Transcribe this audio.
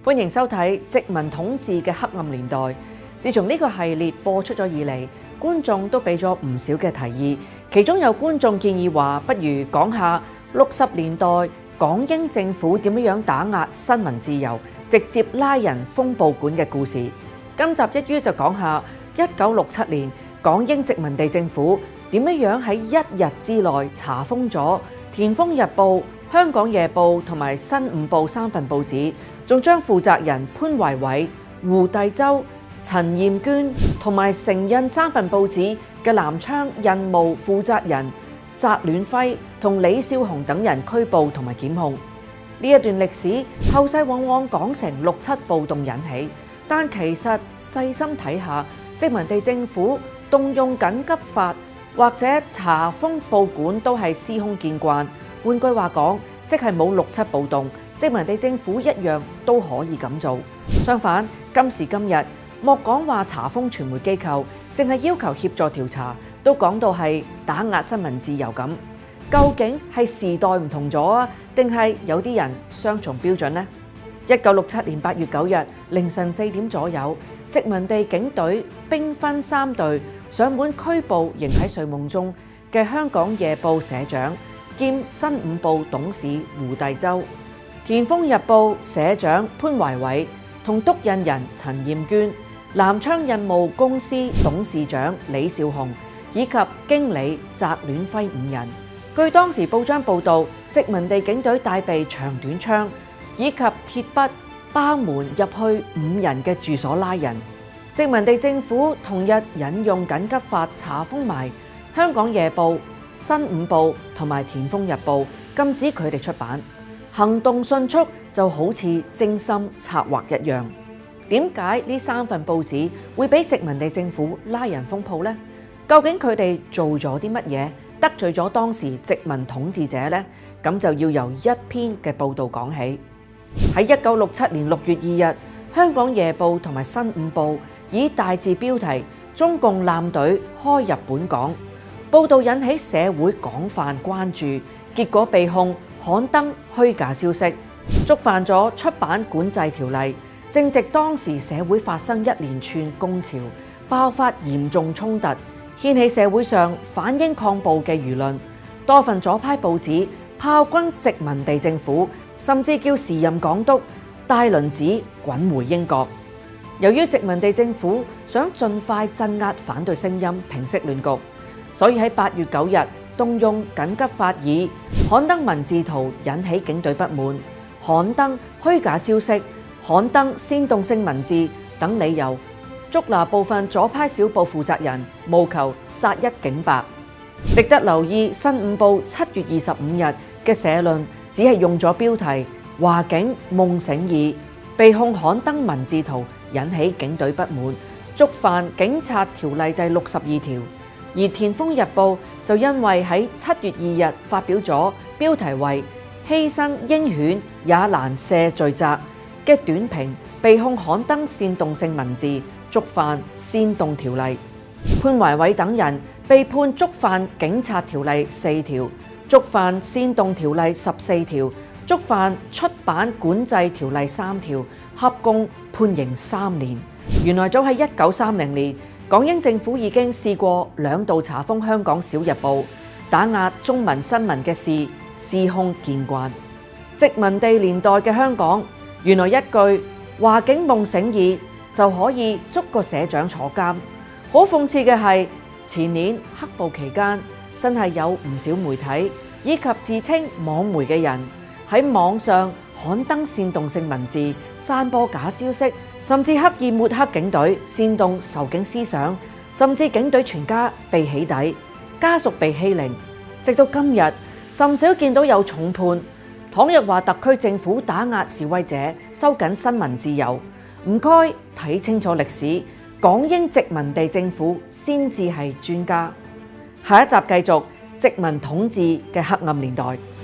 歡迎收睇《殖民統治嘅黑暗年代》。自從呢個系列播出咗以嚟，觀眾都俾咗唔少嘅提議。其中有觀眾建議話，不如講下60年代港英政府點樣打壓新聞自由，直接拉人封報館嘅故事。今集一於就講下1967年港英殖民地政府點樣喺一日之內查封咗《田豐日報》、《香港夜報》同埋《新午報》3份報紙，仲將負責人潘維偉、胡遞洲、陳儱娟同埋承印3份報紙嘅南昌印務負責人翟戀輝同李少紅等人拘捕同埋檢控。呢一段歷史後世往往講成67暴動引起，但其實細心睇下，殖民地政府動用緊急法或者查封報館都係司空見慣。換句話講，即係冇67暴動，殖民地政府一樣都可以咁做。相反，今時今日莫講話查封傳媒機構，淨係要求協助調查，都講到係打壓新聞自由咁。究竟係時代唔同咗啊，定係有啲人雙重標準呢？1967年8月9日凌晨4點左右，殖民地警隊兵分3隊上門拘捕仍喺睡夢中嘅香港夜報社長兼新午報董事胡遞洲、田豐日報社長潘維偉同督印人陳儱娟、南昌印務公司董事長李少紅以及經理翟戀輝5人。據當時報章報導，殖民地警隊帶備長短槍以及鐵筆包門入去5人嘅住所拉人。殖民地政府同日引用緊急法查封埋香港夜報、新午報同埋田豐日報，禁止佢哋出版。行動迅速，就好似精心策劃一樣。點解呢3份報紙會俾殖民地政府拉人封鋪呢？究竟佢哋做咗啲乜嘢得罪咗當時殖民統治者呢？咁就要由一篇嘅報導講起。喺1967年6月2日，香港夜報同埋新午報以大字標題「中共艦隊開入本港」，報導引起社會廣泛關注，結果被控刊登虛假消息，觸犯咗出版管制條例。正值當時社會發生一連串工潮，爆發嚴重衝突，掀起社會上反英抗暴嘅輿論。多份左派報紙炮轟殖民地政府，甚至叫時任港督戴麟趾滾回英國。由於殖民地政府想盡快鎮壓反對聲音，平息亂局，所以喺8月9日動用緊急法以刊登文字圖引起警隊不滿，刊登虛假消息、刊登煽動性文字等理由，捉拿部分左派小報負責人，務求殺一儆百。值得留意，新午報7月25日嘅社論只係用咗標題「華警夢醒已」，被控刊登文字圖引起警隊不滿，觸犯警察條例第62條。而田豐日報就因為喺7月2日發表咗標題為「犧牲鷹犬也難赦罪責」嘅短評，被控刊登煽動性文字，觸犯煽動條例。潘維偉等人被判觸犯警察條例4條，觸犯煽動條例14條，觸犯出版管制條例3條，合共判刑3年。原來早喺1930年，港英政府已經試過2度查封香港小日報，打壓中文新聞嘅事司空見慣。殖民地年代嘅香港，原來一句華警夢醒已就可以捉個社長坐監。好諷刺嘅係，前年黑暴期間，真係有唔少媒體以及自稱網媒嘅人喺網上刊登煽動性文字、散播假消息，甚至刻意抹黑警隊，煽動仇警思想，甚至警隊全家被起底，家屬被欺凌。直到今日，甚少見到有重判。倘若話特區政府打壓示威者、收緊新聞自由，唔該睇清楚歷史，港英殖民地政府先至係專家。下一集繼續殖民統治嘅黑暗年代。